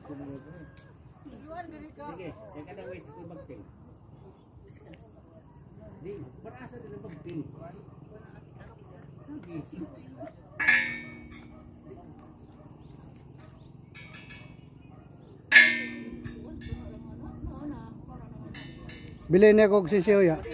Sige, saya kada wis ko magting. Di, parasa din magting. Bilhin niya kog sisiyo ya.